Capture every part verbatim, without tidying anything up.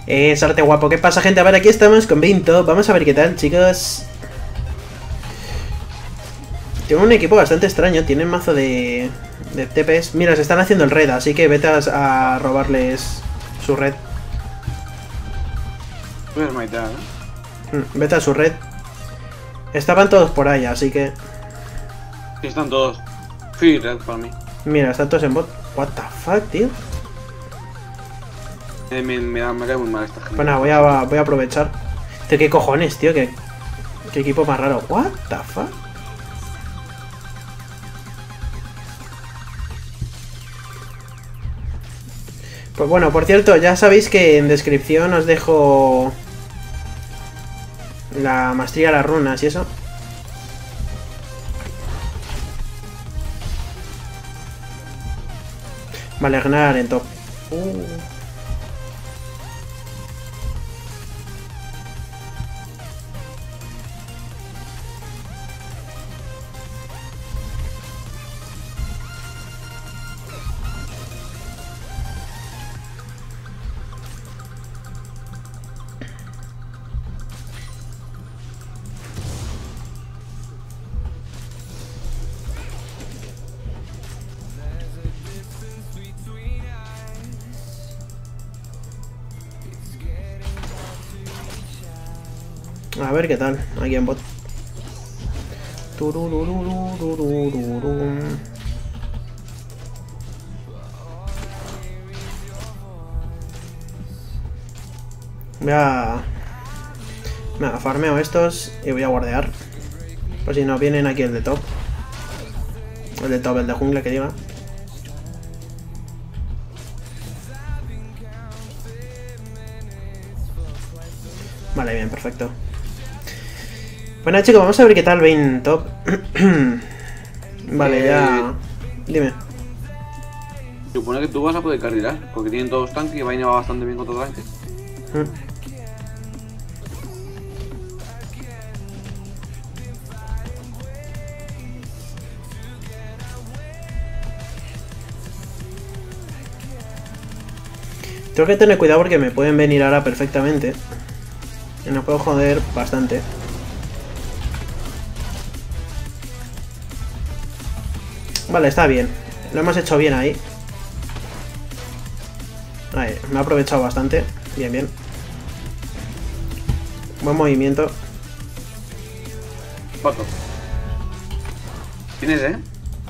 Eh, Sarte guapo, ¿qué pasa, gente? A ver, aquí estamos con Vinto. Vamos a ver qué tal, chicos. Tiene un equipo bastante extraño. Tienen mazo de, de T Ps. Mira, se están haciendo el red, así que vete a, a robarles su red. Pues maitá, ¿eh? Mm, vete a su red. Estaban todos por ahí, así que... Sí, están todos. Free red para mí. Mira, están todos en bot. What the fuck, tío. Eh, me, me, da, me cae muy mal esta gente. Pues nada, voy a, voy a aprovechar. Tío, qué cojones, tío. Qué, qué equipo más raro. What the fuck. Pues bueno, por cierto, ya sabéis que en descripción os dejo la maestría de las runas y eso. Vale, ganar en top. Uh. A ver qué tal, aquí en bot. Tururururururururu. Voy a... Nada, farmeo estos y voy a guardear. Pues si no, vienen aquí el de top. El de top, el de jungla que diga. Vale, bien, perfecto. Bueno, chicos, vamos a ver qué tal Vayne top. Vale, eh, ya... Dime. Supone que tú vas a poder carrilar, porque tienen todos tanques y Vayne va bastante bien contra tanques. Mm. Tengo que tener cuidado porque me pueden venir ahora perfectamente. Y nos puedo joder bastante. Vale, está bien. Lo hemos hecho bien ahí. Ahí, me ha aprovechado bastante. Bien, bien. Buen movimiento. Foto. ¿Tienes, eh?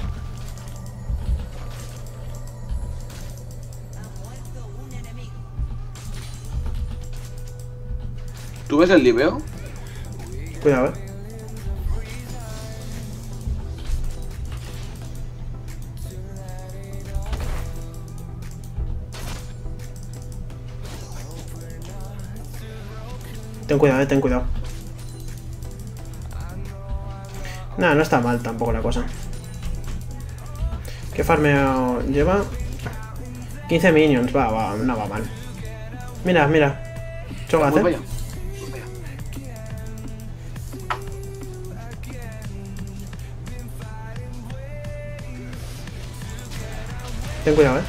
¿Tú ves el liveo? Cuidado, eh. Ten cuidado, eh, ten cuidado. Nada, no está mal tampoco la cosa. ¿Qué farmeo lleva? quince minions, va, va, no va mal. Mira, mira. Chogas, Voy eh. para allá. Ten cuidado, eh.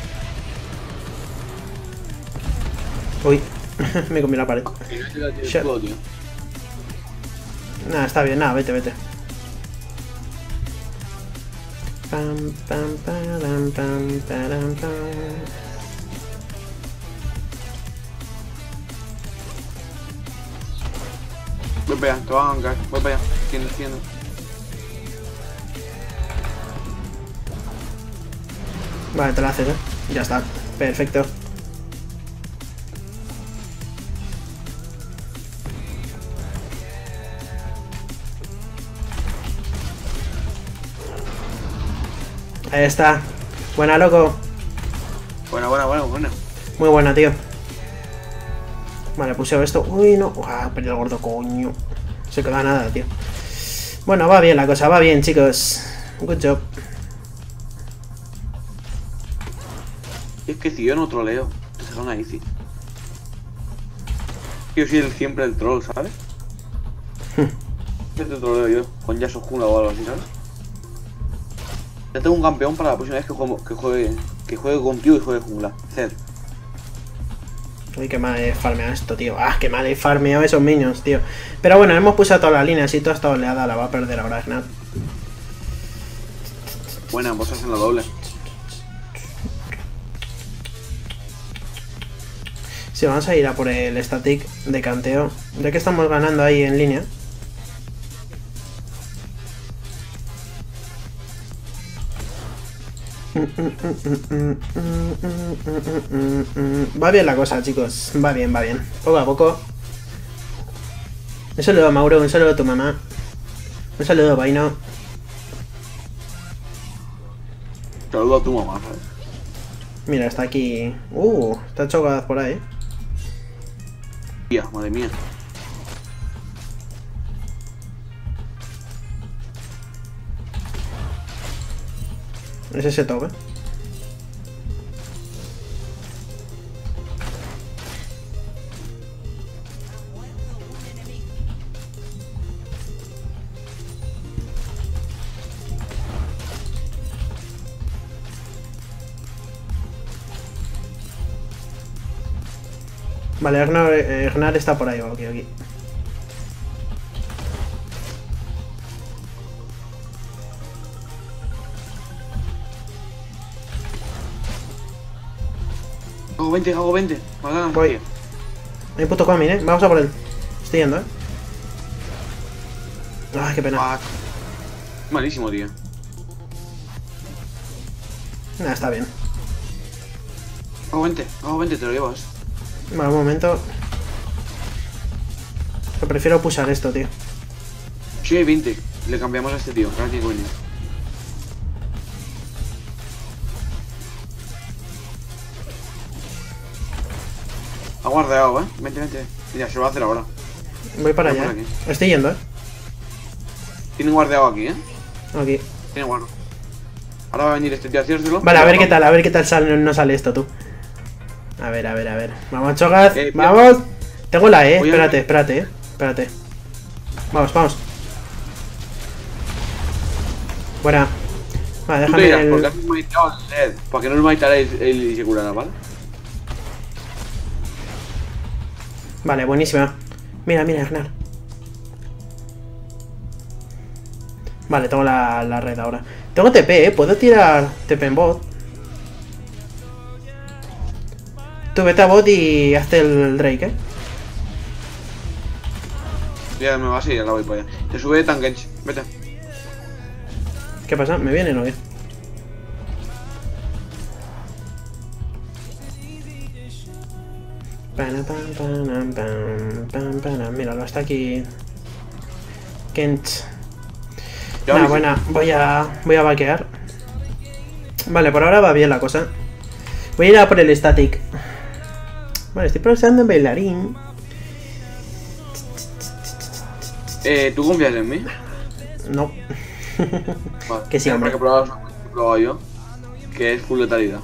Uy, me comí la pared. Shit. Nada, está bien, nada, vete, vete. Pam, pam, param, pam, param, pam. Voy para allá, te van a gankar. Voy para allá. Tiene, tiene. Vale, te la haces, eh. Ya está, perfecto. Ahí está. Buena, loco. Buena, buena, buena, buena. Muy buena, tío. Vale, puseo esto. Uy, no. Ah, perdí el gordo, coño. Se queda nada, tío. Bueno, va bien la cosa, va bien, chicos. Good job. Es que si yo no troleo, te saca una easy. Yo soy el, siempre el troll, ¿sabes? Este troleo yo, con Yasuhuna o algo así, ¿sabes? Ya tengo un campeón para la próxima vez que juegue, que juegue, que juegue contigo y juegue jungla. Zed. Uy, qué mal he farmeado esto, tío. Ah, qué mal he farmeado esos minions, tío. Pero bueno, hemos puesto todas las líneas y toda esta oleada la va a perder ahora Gnar. Buena, vos hacen la doble. Sí, vamos a ir a por el static de canteo. Ya que estamos ganando ahí en línea. Va bien la cosa, chicos. Va bien, va bien. Poco a poco. Un saludo a Mauro, un saludo a tu mamá. Un saludo a Vaino. Saludo a tu mamá, ¿sabes? Mira, está aquí. Uh, está chocado por ahí. Tía, madre mía. Es ese top, eh. Vale, Gnar, eh, Gnar está por ahí, ok, ok. Hago veinte, hago veinte. Vale, Voy. Hay puto coming, eh. Vamos a por él. Estoy yendo, eh. Ay, qué pena. Ah, malísimo, tío. Nah, está bien. Hago veinte, hago veinte, te lo llevas. Vale, un momento. Yo prefiero pulsar esto, tío. Sí, hay veinte. Le cambiamos a este tío. Gracias, coño. Ha guardado, eh. Vente, vente. Mira, se lo va a hacer ahora. Voy para Voy allá. por eh. aquí. Estoy yendo, eh. Tienen guardeado aquí, eh. Aquí. Tiene guardo. Ahora va a venir este tío a hacérselo. Vale, a ver qué tal, a ver qué tal sale, no sale esto, tú. A ver, a ver, a ver. Vamos, Chogaz. Eh, Vamos. Tengo la E, Voy a- espérate, espérate, eh. Espérate. Vamos, vamos. Buena. Vale, Tú te déjame dirás, el... ¿por qué has maiteado el L E D? Para que no lo maitaréis él y se curara, ¿vale? Vale, buenísima. Mira, mira, Gnar. Vale, tengo la, la red ahora. Tengo T P, eh. Puedo tirar T P en bot. Tú vete a bot y hazte el Drake, eh. Ya me vas a ir, la voy para allá. Te sube de Tankench, vete. ¿Qué pasa? ¿Me vienen o qué? Pana, pam, panam, pam, pam, panam. Míralo, está aquí. Kent. Ya Nah, aviso. buena, voy a. Voy a vaquear. Vale, por ahora va bien la cosa. Voy a ir a por el static. Vale, estoy procesando en bailarín. Eh, ¿tú confías en mí? No. Vale. Que sí, hombre. Que he probado, he probado yo. Que es full letalidad.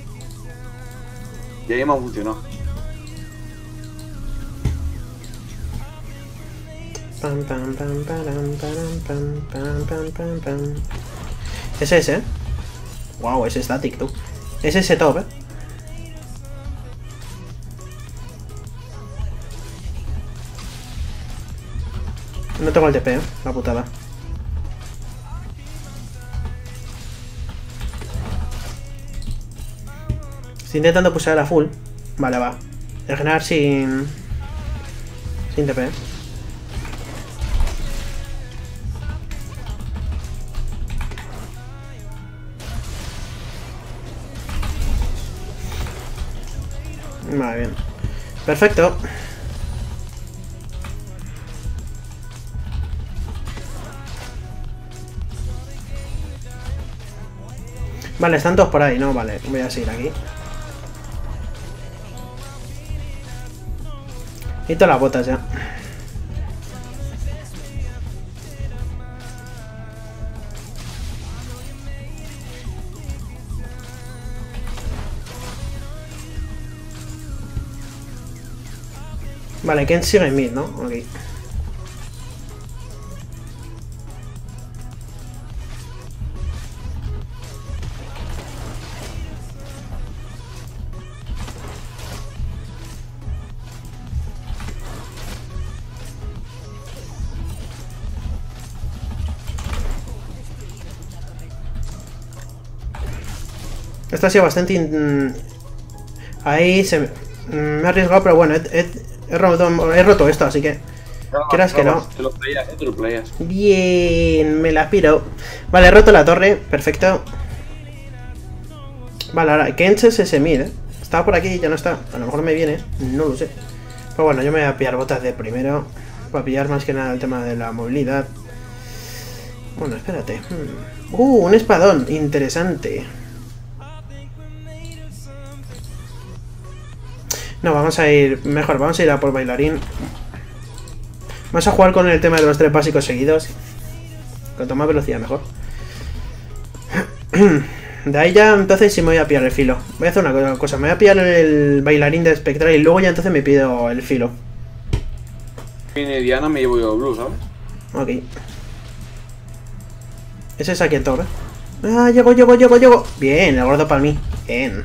Y ahí me ha funcionado. Pam, pam, pam, param, param, pam, pam, pam, pam, pam. Es ese, ¿eh? Wow, es static, tú. Es ese top, ¿eh? No tengo el T P, ¿eh? La putada. Estoy intentando pulsar a full. Vale, va. Regenerar sin... Sin T P, ¿eh? Vale, bien. Perfecto. Vale, están todos por ahí, ¿no? Vale, voy a seguir aquí. Y todas las botas ya. Vale, Ken sigue en mid, ¿no? Ok. Esto ha sido bastante... In... Ahí se me... me he arriesgado, pero bueno, he, he, he, roto, he roto esto, así que... Robas, Quieras que robas. no. Te lo playas, eh, te lo playas. Bien, me la piro. Vale, he roto la torre, perfecto. Vale, ahora, Kench es ese mid, ¿eh? Estaba por aquí y ya no está. A lo mejor me viene, no lo sé. Pero bueno, yo me voy a pillar botas de primero. Para pillar más que nada el tema de la movilidad. Bueno, espérate. Hmm. Uh, un espadón, interesante. No, vamos a ir... Mejor, vamos a ir a por bailarín. Vamos a jugar con el tema de los tres básicos seguidos. Cuanto más velocidad, mejor. De ahí ya, entonces sí me voy a pillar el filo. Voy a hacer una cosa. Me voy a pillar el bailarín de espectral y luego ya entonces me pido el filo. Viene Diana, me llevo yo blue, ¿sabes? Ok. Ese es aquí en torre. Ah, llego, llego, llego, llego. Bien, el gordo para mí. Bien.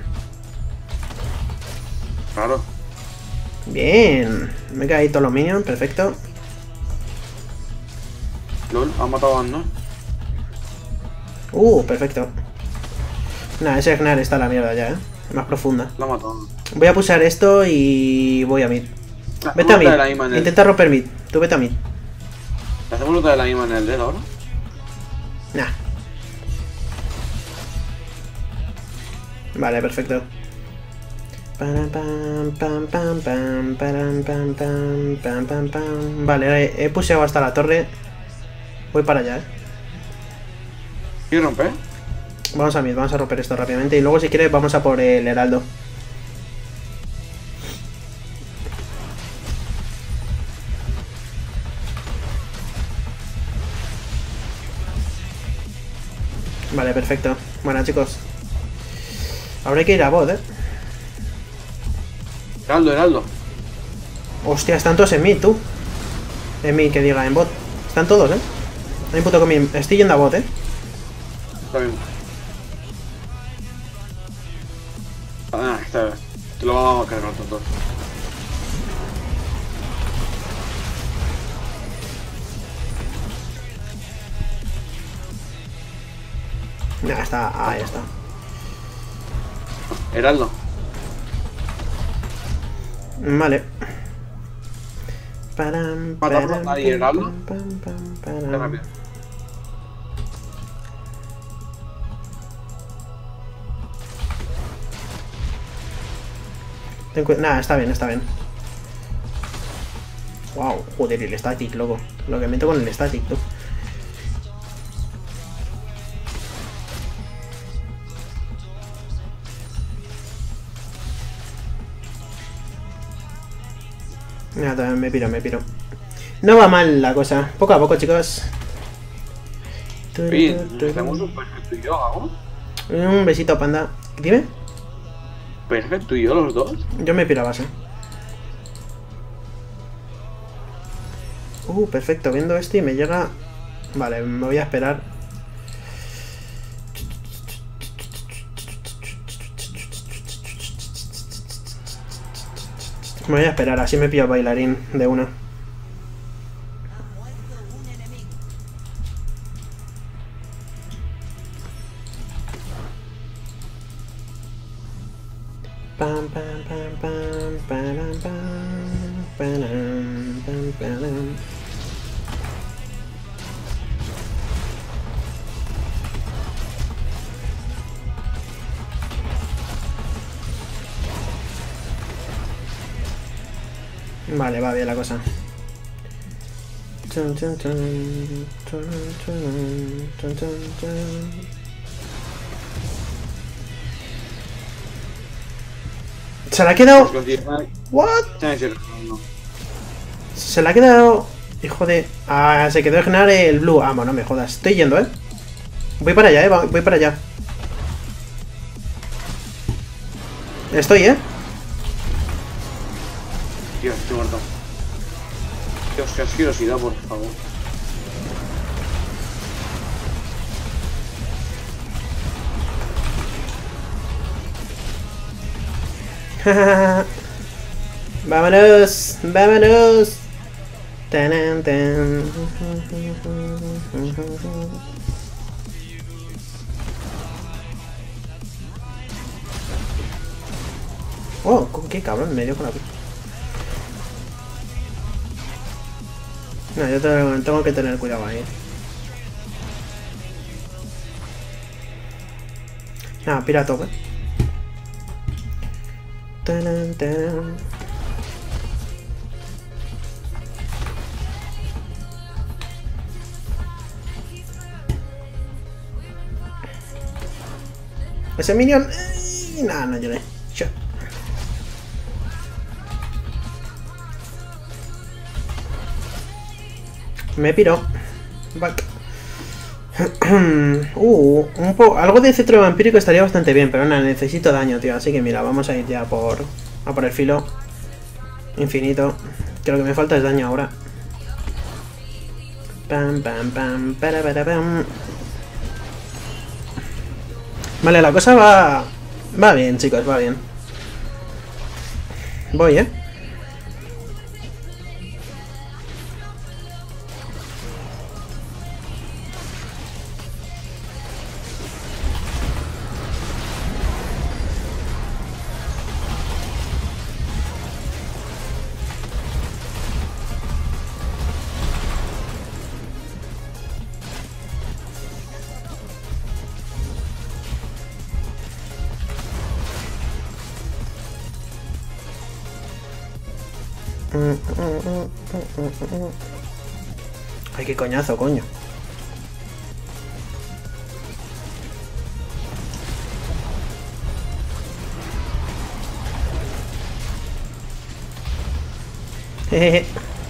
Claro. Bien. Me he caído todos los minions, perfecto. LOL, ha matado a Anna. Uh, perfecto. Nada, ese Gnar está a la mierda ya, eh. Más profunda. La ha matado. Voy a pulsar esto y voy a mid. Ah, Vete a ¿hacemos otra de la mid. misma en el- Intenta romper mid. Tú vete a mid. ¿Hacemos otra de la misma en el dead ahora? Nah. Vale, perfecto. Pam, pam, pam, pam, pam, pam, pam, pam, pam, pam, pam. Vale, he, he puseado hasta la torre. Voy para allá, eh. ¿Quieres romper? Vamos a mid, vamos a romper esto rápidamente. Y luego si quieres vamos a por el heraldo. Vale, perfecto. Bueno, chicos. Ahora hay que ir a bot, eh. Heraldo, Heraldo. Hostia, están todos en mid, tú. En mid, que diga, en bot. Están todos, eh. No hay puto comín. Estoy yendo a bot, eh. Está bien. Ah, está bien. Te lo vamos a cargar todos. Ya está, ahí está. Heraldo. Vale. Param, Matarlo param, a Heraldo. pam, pam, pam, Qué param. rápido. Ten cu- Nah, está bien, está bien. Wow, joder, el static, loco. Lo que meto con el static, tú. Nada, también me piro, me piro. No va mal la cosa. Poco a poco, chicos. Bien, hacemos un perfecto y yo, ¿no? Un besito, panda. Dime. Perfecto y yo los dos. Yo me piro a base. Uh, perfecto. Viendo esto y me llega... Vale, me voy a esperar. Me voy a esperar, así me pillo el bailarín de una. Pam, pam, pam, pam, param, pam, param, pam, param. Vale, va bien la cosa. Chun, chun, chun, chun, chun, chun, chun, chun. Se la ha quedado... ¿What? Se la ha quedado... Hijo de... Ah, se quedó Gnar el blue. Ah, no me jodas. Estoy yendo, ¿eh? Voy para allá, ¿eh? Voy para allá. Estoy, ¿eh? Dios, estoy muerto. Dios, qué asquerosidad, por favor. Vámonos, vámonos. Tan, tan. Oh, ¿con qué cabrón? Me dio con la pica. No, yo tengo, tengo que tener cuidado ahí. Nada, pira a tope. Taran, taran. Ese minion. Nada, no lloré. Shot. Me piro. Back. uh, un po algo de cetro vampírico estaría bastante bien, pero no, necesito daño, tío. Así que mira, vamos a ir ya por, a por el filo infinito. Que lo que me falta es daño ahora. Pam, pam, pam, para, para, pam. Vale, la cosa va... Va bien, chicos, va bien. Voy, ¿eh? Ay, qué coñazo, coño. Jejeje.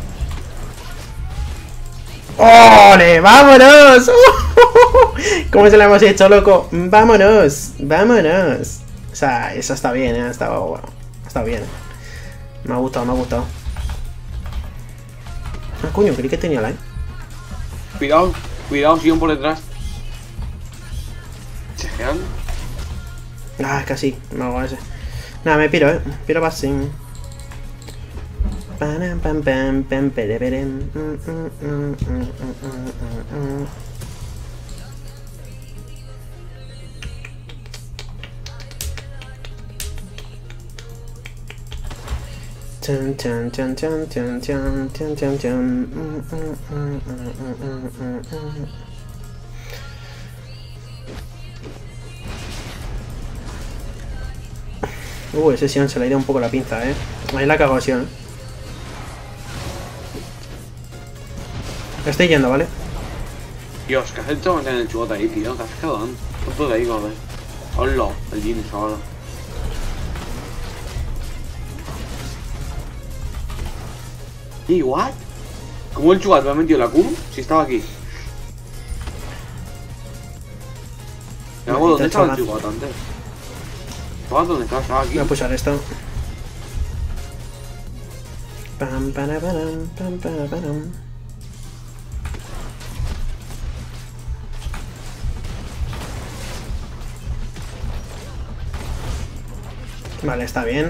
¡Ole! ¡Vámonos! ¿Cómo se lo hemos hecho, loco? ¡Vámonos! ¡Vámonos! O sea, eso está bien, ¿eh? Ha estado, bueno, ha estado bien. Me ha gustado, me ha gustado. Ah, coño, creí que tenía line. Cuidado, cuidado, siguen por detrás. ¿Chejean? Ah, es que así, me hago ese. Nada, me piro, eh. Piro passing. Pam, pam, pam, pam, pere, pere. Mm, mm, mm, mm, mm, mm, mm. Chan, chan, chan, chan, chan, chan, chan, chan, chan. Mm, mm, mm, mm, mm, mm, mm. Uh, ese Sion se le ha ido un poco la pinza, eh. Ahí la cago Sion. Estoy yendo, ¿vale? Dios, ¿qué has hecho en el chubot ahí, tío? ¿Qué has quedado? ¿Cuánto de ahí, joder? Hola, el Jinx ahora. ¿Y what? ¿Cómo el Chugat me ha metido la Q? Si estaba aquí. Luego, ¿dónde estaba el Chugat antes? Chugat, ¿dónde está? Estaba aquí. Voy a pushar esto. Pam, para, param, pam, para, param. Vale, está bien.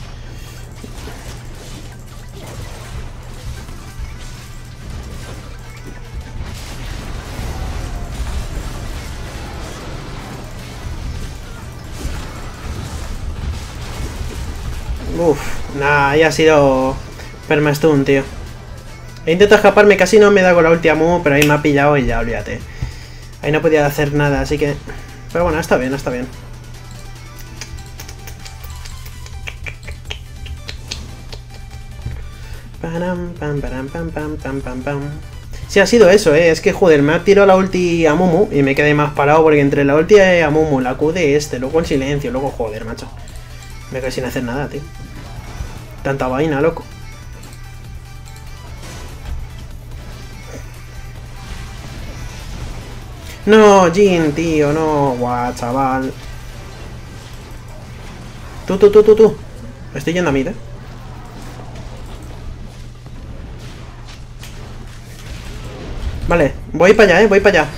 Uff, nada, ahí ha sido permastun, tío. He intentado escaparme, casi no me da con la ulti a Mumu, pero ahí me ha pillado y ya, olvídate. Ahí no podía hacer nada, así que... Pero bueno, está bien, está bien. Pam, pam, pam, pam, pam, pam, pam, pam. Sí, ha sido eso, eh. Es que, joder, me ha tirado la ulti a Mumu y me quedé más parado porque entre la ulti a Mumu, la Q de este, luego en silencio, luego, joder, macho. Me quedé sin hacer nada, tío. Tanta vaina, loco. No, Jin, tío, no. Guau, chaval. Tú, tú, tú, tú, tú. Estoy yendo a mid, eh. Vale, voy para allá, eh, voy para allá.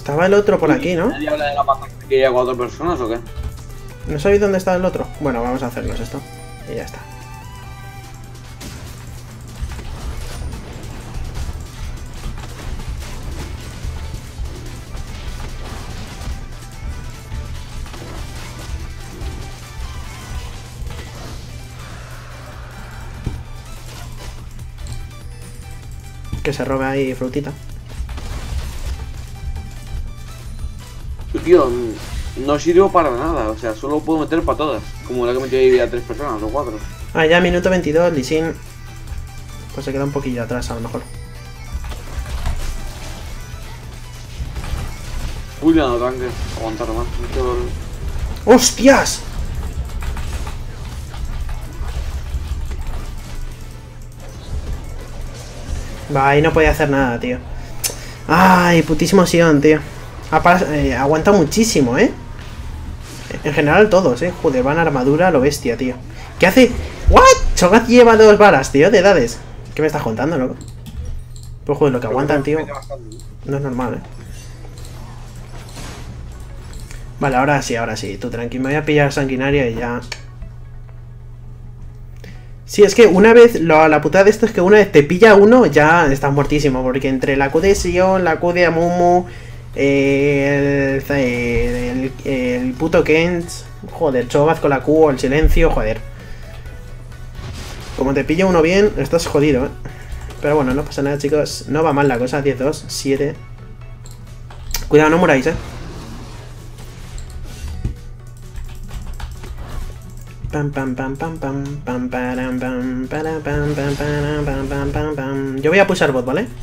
Estaba el otro por aquí, ¿no? ¿Nadie habla de la pantalla que llega cuatro personas o qué? ¿No sabéis dónde está el otro? Bueno, vamos a hacernos esto. Y ya está. Que se robe ahí frutita. Tío, no sirvo para nada, o sea, solo puedo meter para todas. Como la que metí ahí a tres personas o cuatro. Ah, ya minuto veintidós, Lee Sin. Pues se queda un poquillo atrás a lo mejor. Uy, no, tanque. Aguantar más. Mucho... ¡Hostias! Va, ahí no podía hacer nada, tío. Ay, putísimo Sion, tío. Eh, aguanta muchísimo, ¿eh? En general todos, ¿eh? Joder, van a armadura a lo bestia, tío. ¿Qué hace? ¿What? Cho'Gath lleva dos varas, tío, de edades. ¿Qué me estás contando, loco? Pues joder, lo que aguantan, tío. No es normal, ¿eh? Vale, ahora sí, ahora sí. Tú tranquilo, me voy a pillar sanguinaria y ya... Sí, es que una vez, lo, la putada de esto es que una vez te pilla uno, ya estás muertísimo. Porque entre la Q de Sion, la Q de Amumu, eh, el, el, el, el puto Kent, joder, Cho'Gath con la Q, el silencio, joder. Como te pilla uno bien, estás jodido, ¿eh? Pero bueno, no pasa nada, chicos. No va mal la cosa, diez dos, siete. Cuidado, no muráis, ¿eh? Pam pam pam pam pam pam pam pam pam pam pam pam pam pam pam. Yo voy a pushar bot, ¿vale?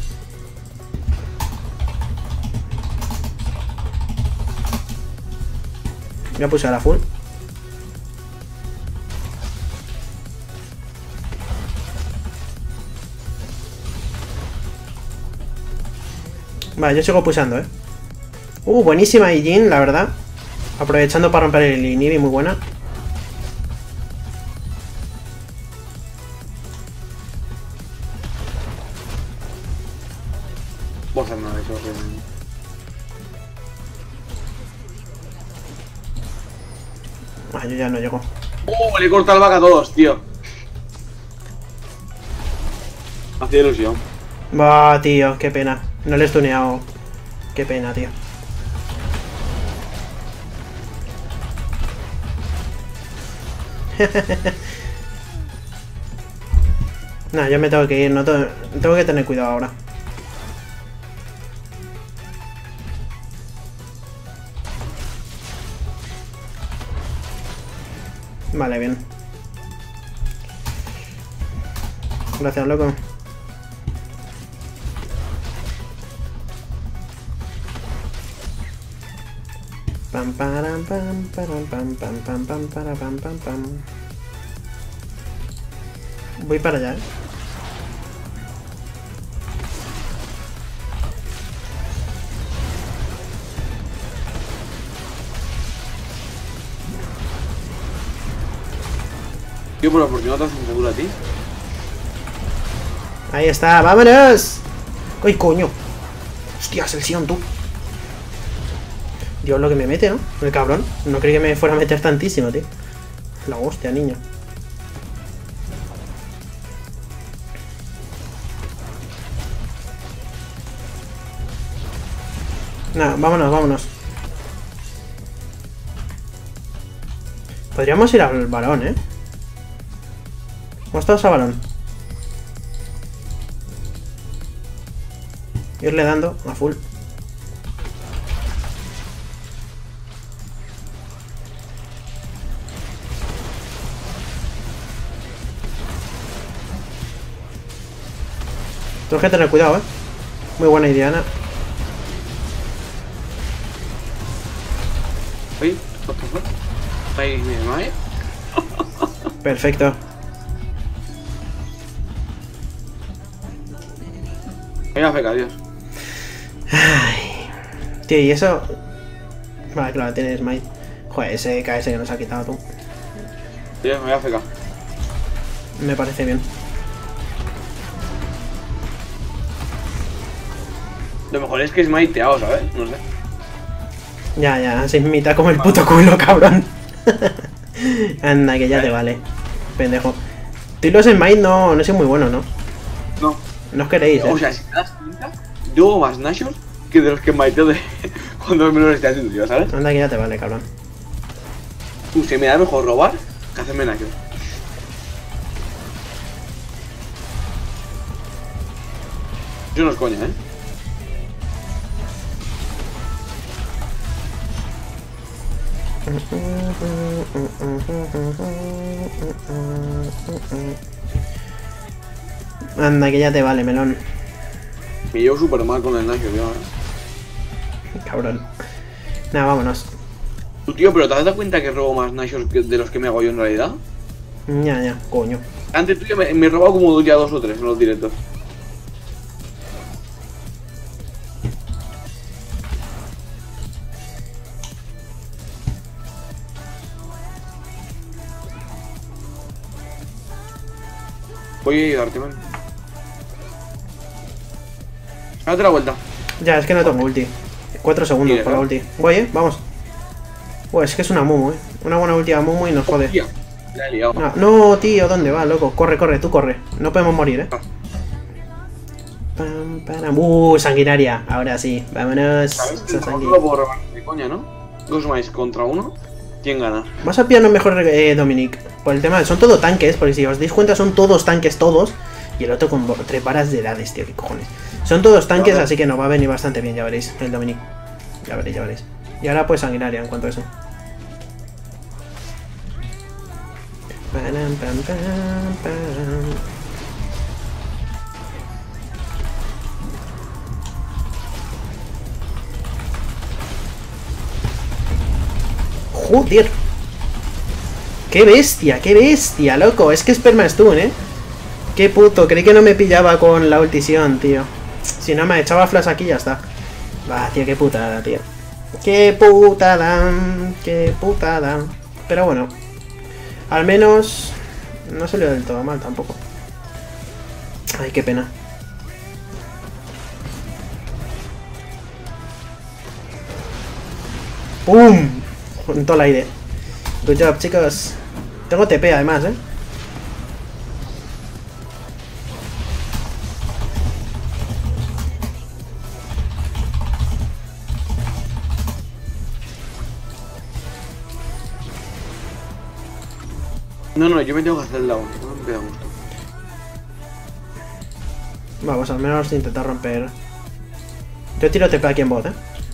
Voy a pushar a full. Vale, yo sigo pushando, ¿eh? Uh, buenísima Ijin, la verdad. Aprovechando para romper el inhibi, muy buena. Voy a hacer nada de eso. Ah, yo ya no llego. ¡Oh! Le he cortado el vaca a todos, tío. Hacía ilusión. Bah, tío, qué pena. No le he stuneado. Qué pena, tío. Nah, yo me tengo que ir. No tengo, tengo que tener cuidado ahora. Vale, bien. Gracias, loco. Pam param pam param pam pam pam pam para pam pam pam. Voy para allá, ¿eh? Tío, pero ¿por qué no te hacen seguro a ti? Ahí está, vámonos. ¡Ay, coño! Hostias, el Sion, tú. Dios, lo que me mete, ¿no? El cabrón. No creí que me fuera a meter tantísimo, tío. La hostia, niño. Nah, vámonos, vámonos. Podríamos ir al balón, ¿eh? ¿Cómo estás a balón? Irle dando a full. Tengo que tener cuidado, ¿eh? Muy buena idea, Ana. Oye, what the fuck? Ahí mi madre. Perfecto. Venga, feca, Dios. Ay. Tío, y eso... Vale, claro, tienes Smite. Joder, ese K S que nos ha quitado tú. Tío, me voy a fecar. Me parece bien. Lo mejor es que es maiteado, ¿sabes? No sé. Ya, ya, se imita como el puto culo, cabrón. Anda, que ya te vale. Pendejo. Tilos en Mind no, no soy muy bueno, ¿no? No. No os queréis, ¿eh? O sea, si te das cuenta, yo más Nashor que de los que maiteo de cuando me lo estoy haciendo yo, ¿sabes? Anda, que ya te vale, cabrón. Tú, se me da mejor robar que hacerme Nashor. Eso no es coña, ¿eh? Anda, que ya te vale, melón. Me llevo súper mal con el Nashor, yo, ¿eh? Cabrón. Nada, vámonos. Tú, tío, pero ¿te has dado cuenta que robo más Nashor que de los que me hago yo en realidad? Ya, ya, coño. Antes tú ya me, me he robado como ya dos o tres en los directos. Voy a ayudarte, man. Date la vuelta. Ya, es que no tengo ulti. Cuatro segundos Sí, por la ¿no? ulti. Voy, eh, vamos. Pues es que es una Mumu, eh. Una buena ulti a Mumu y nos jode. Hostia, la he liado. No, no, tío, ¿dónde va, loco? Corre, corre, tú corre. No podemos morir, eh. Ah. Pam, param. Uh, sanguinaria. Ahora sí, vámonos. ¿Sabes? Esa No sangui- lo puedo robar de coña, ¿no? Dos más contra uno. ¿Quién gana? Vas a pillarnos mejor, eh, Dominic. Por el tema, son todo tanques, porque si os dais cuenta son todos tanques todos. Y el otro con bo- tres varas de edades, tío, qué cojones. Son todos tanques, Vale. así que nos va a venir bastante bien, ya veréis, el Dominic. Ya veréis, ya veréis. Y ahora pues sanguinaria en cuanto a eso. Param, pam, pam, pam. Joder. Qué bestia, qué bestia, loco. Es que es Permastun, eh. Qué puto, creí que no me pillaba con la ultición, tío. Si no me echaba flash aquí, ya está. Va, tío, qué putada, tío. Qué putada, qué putada. Pero bueno, al menos no salió del todo mal tampoco. Ay, qué pena. ¡Pum! En todo el aire. Good job, chicos. Tengo T P además, eh. No, no, yo me tengo que hacer el lado. No me queda gusto. Vamos, al menos intentar romper. Yo tiro T P aquí en bot, eh.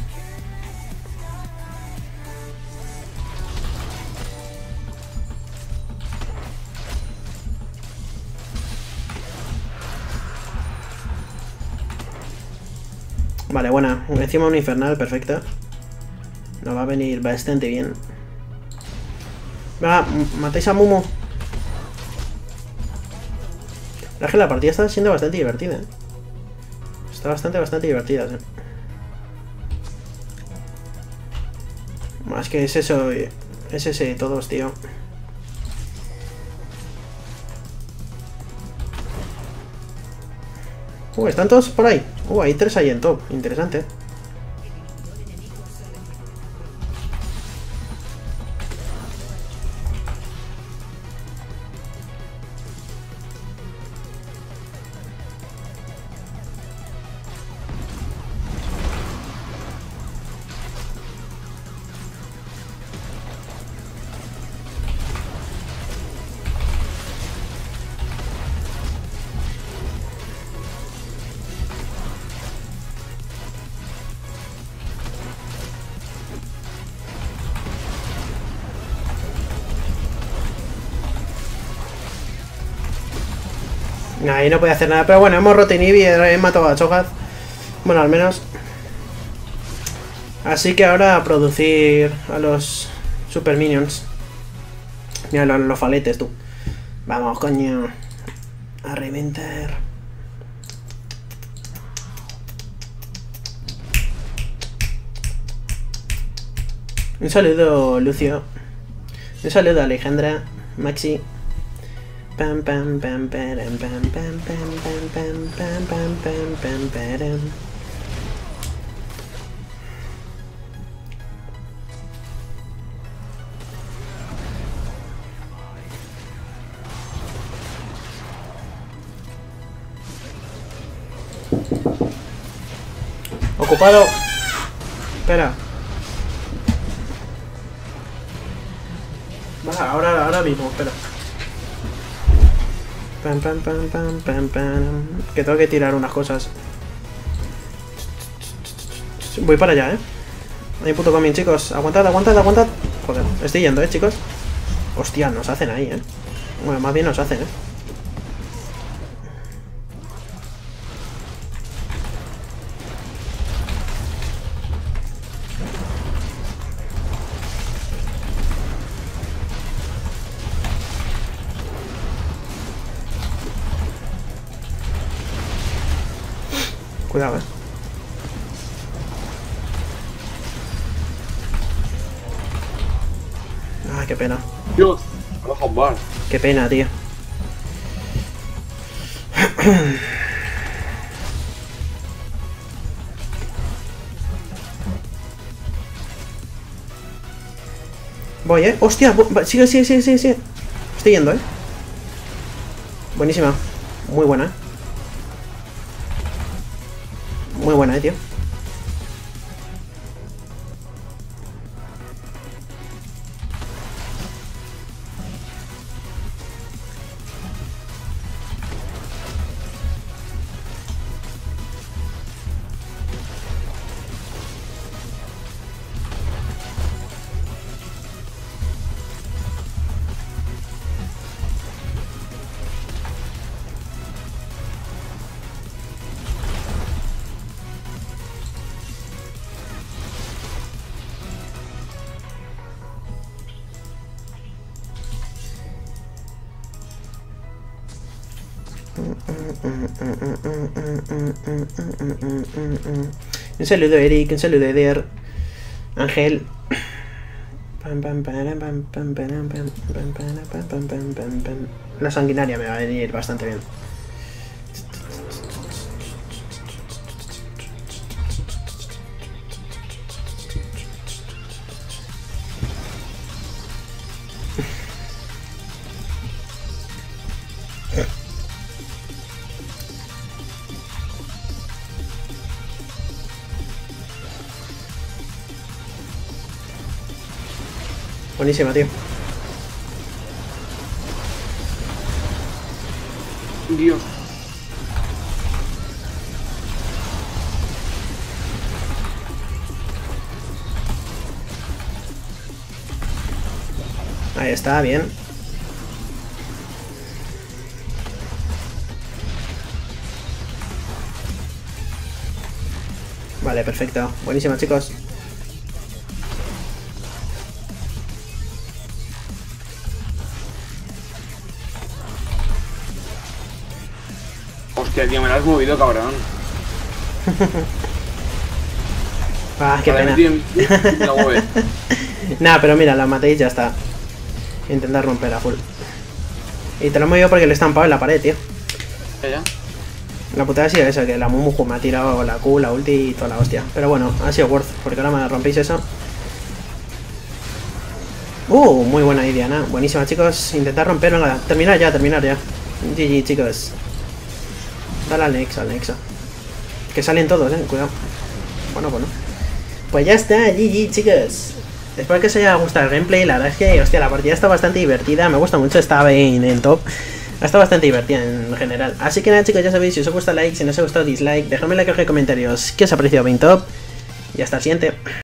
Vale, buena. Encima un infernal, perfecto. Nos va a venir bastante bien. Venga, matáis a Mumu. La verdad es que la partida está siendo bastante divertida, ¿eh? Está bastante, bastante divertida, ¿eh? Más que es eso, es ese todos, tío. Uh, ¿están todos por ahí? Uh, hay tres ahí en top. Interesante. Ahí no puede hacer nada, pero bueno, hemos roto Inhibi y he matado a Cho'Gath. Bueno, al menos. Así que ahora a producir a los Super Minions. Mira los, los faletes, tú. Vamos, coño. A reventar. Un saludo, Lucio. Un saludo, Alejandra, Maxi. Pam pam pam pam pam pam pam pam pam pam pam pam pam pam. ocupado. Espera. Va, ahora, ahora mismo, espera. Pam, pam, pam, pam, pam, pam. Que tengo que tirar unas cosas. Voy para allá, eh. Ahí puto coming, chicos. Aguantad, aguantad, aguantad. Joder, estoy yendo, eh, chicos. Hostia, nos hacen ahí, eh. Bueno, más bien nos hacen, eh. Cuidado, eh. Ay, qué pena. Dios, a jugar. Qué pena, tío. Voy, eh. Hostia, sigue, sigue, sigue, sigue, sigue. Estoy yendo, eh. Buenísima. Muy buena, eh. Muy buena, eh, tío. Un saludo, Eric, un saludo, Eder. Ángel. La sanguinaria me va a venir bastante bien. Buenísima, tío. Dios. Ahí está, bien. Vale, perfecto. Buenísima, chicos. Hostia, tío, me lo has movido, cabrón. Ah, qué Vale, pena. tío, me lo mueves. Nah, pero mira, la maté y ya está. Intentar romper a full. Y te lo he movido porque le he estampado en la pared, tío. Ya, ya. La putada ha sido eso, que la Mumuju me ha tirado la Q, la ulti y toda la hostia. Pero bueno, ha sido worth, porque ahora me rompéis eso. Uh, muy buena idea, Diana. Buenísima, chicos. Intentar romper, venga, terminar ya, terminar ya. G G, chicos. Dale al Nexo, al Nexo. Que salen todos, eh, cuidado. Bueno, bueno. Pues ya está, G G, chicos. Espero que os haya gustado el gameplay. La verdad es que, hostia, la partida está bastante divertida. Me gusta mucho, estaba en, en top. Está bastante divertida en general. Así que nada, chicos, ya sabéis, si os ha gustado like, si no os ha gustado dislike, dejadme en la caja de comentarios qué os ha parecido Paint Top. Y hasta el siguiente.